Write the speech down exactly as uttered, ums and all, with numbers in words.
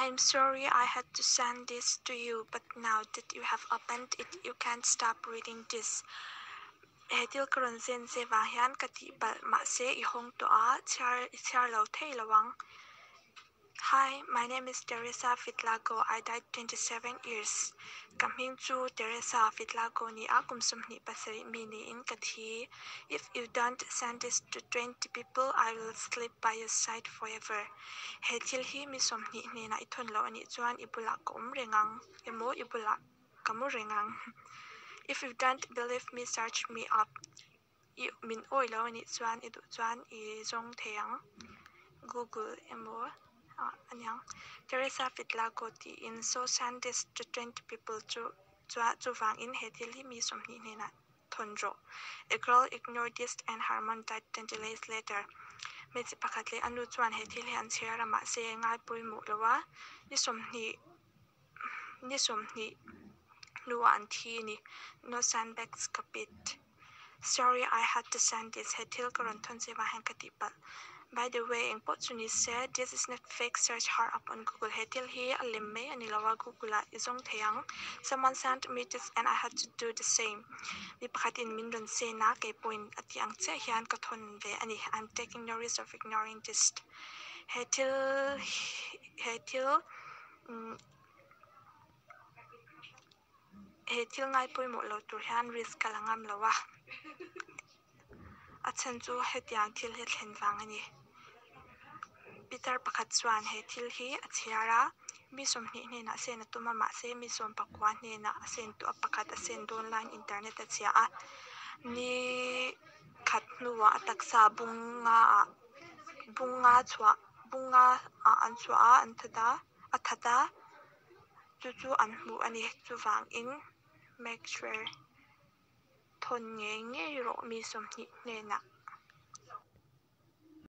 I'm sorry I had to send this to you, but now that you have opened it, you can't stop reading this. Hetil karon zen se wa hian kati bal ma se I hong to a char char lo thei lawang. Hi, my name is Teresa Fitlago. I died twenty-seven years. Kaming chu Teresa Fitlago ni akum sumni pasari mini in kathi. If you don't send this to twenty people, I will sleep by your side forever. Hetil hi mi somni ni na ithon lo ani chuan ibula kom rengang emo ibula kamu rengang. If you don't believe me, search me up. You min oi lo ani chuan idu chuan I zong theyang Google emo. Uh, anyang Teresa Fitlago ti in so send this to twenty people to to wang in hetil mi somni ni na thonro. A girl ignored this and her mom died twenty days later. Meti pakatle anu chuan hetil han chira ma se ngai pui mu lawa ni somni ni somni nuan thi ni no sandbags kapit. Sorry I had to send this hetil karon thon se wa han katipal. By the way, in Potsuni said this is not fake. Search her up on Google. Hetil hi alimme anilawa Google izong theyang. Someone sent me this and I had to do the same. Mi pakatin min ron se na kay point at yang che hian kathon ve ani. I'm taking no risk of ignoring this. Hetil hetil hetil ngai pui mo lo tur hian risk kalangam lawa. Atsan chu hetiang thil he thlen wang ani. Peter pakat chuan he thil hi achiara mi somni ni na sen atuma ma se mi som pakwan ni na sen tu apakat asen online internet achia a ni khat nuwa ataksa bunga bunga chwa bunga a an chwa an thada athada chu chu an mu ani chu wang in make sure thon nge nge ro mi somni ne na